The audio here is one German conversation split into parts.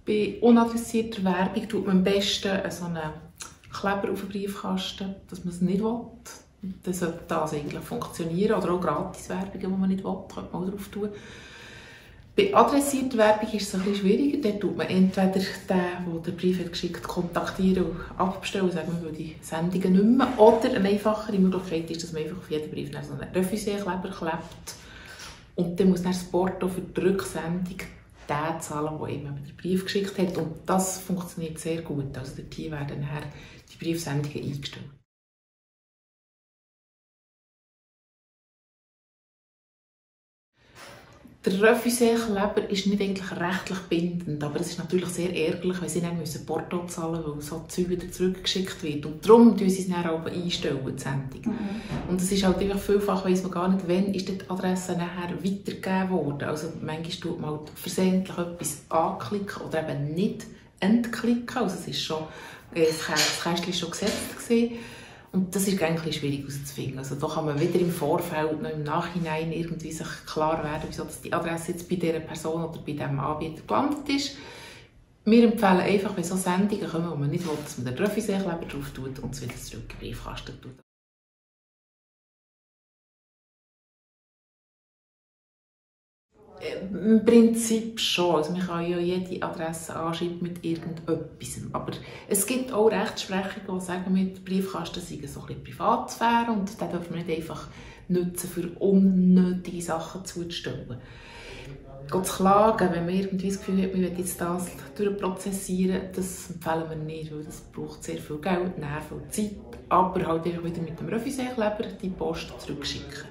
Bei unadressierter Werbung tut man am besten so einen Kleber auf den Briefkasten, dass man es nicht will. Dann sollte das eigentlich funktionieren. Oder auch Gratiswerbungen, die man nicht will, könnte man auch drauf tun. Bei adressierter Werbung ist es ein bisschen schwieriger. Dort tut man entweder den, der den Brief hat geschickt hat, kontaktieren und abbestellen, sagen wir, weil die Sendungen nicht mehr. Oder eine einfachere Möglichkeit ist, dass man einfach auf jeden Brief so einen Refusé-Kleber klebt. Und dann muss dann das Porto für die Rücksendung den zahlen, der ihm den Brief geschickt hat. Und das funktioniert sehr gut. Also dort werden nachher die Briefsendungen eingestellt. Der Refusé-Kleber ist nicht eigentlich rechtlich bindend, aber es ist natürlich sehr ärgerlich, wenn sie dann Porto zahlen müssen, weil so Zeug wieder zurückgeschickt wird. Und darum tun sie es dann auch einstellen, die Sendung. Und es ist halt einfach vielfach, weiss man gar nicht, wann ist die Adresse nachher weitergegeben worden. Also manchmal tut man halt versehentlich etwas anklicken oder eben nicht entklicken. Also es ist schon, das Kästchen ist schon gesetzt gewesen. Und das ist eigentlich schwierig herauszufinden. Also da kann man weder im Vorfeld noch im Nachhinein irgendwie sich klar werden, wieso die Adresse jetzt bei dieser Person oder bei diesem Anbieter gelandet ist. Wir empfehlen einfach, wenn so Sendungen kommen, wo man nicht will, dass man den Refusé-Kleber drauf tut und es wieder zurück in den Briefkasten tut. Im Prinzip schon. Also man kann ja jede Adresse anschreiben mit irgendetwas. Aber es gibt auch Rechtsprechungen, die sagen, mit Briefkasten sei so ein bisschen Privatsphäre und den dürfen wir nicht einfach nutzen, für unnötige Sachen zuzustellen. Zu klagen, wenn man irgendwie das Gefühl hat, man will jetzt das durchprozessieren, das empfehlen wir nicht, weil das braucht sehr viel Geld, Nerven und Zeit. Aber halt einfach wieder mit dem Refusé-Kleber die Post zurückschicken.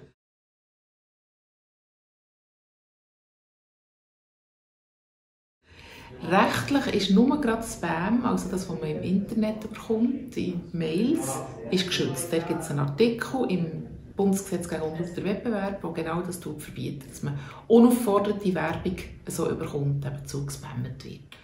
Rechtlich ist nur gerade Spam, also das, was man im Internet bekommt, in Mails, ist geschützt. Da gibt es einen Artikel im Bundesgesetz gegen unlauter Wettbewerb, der genau das verbietet, dass man unaufgeforderte Werbung so überkommt, eben zugespammt wird.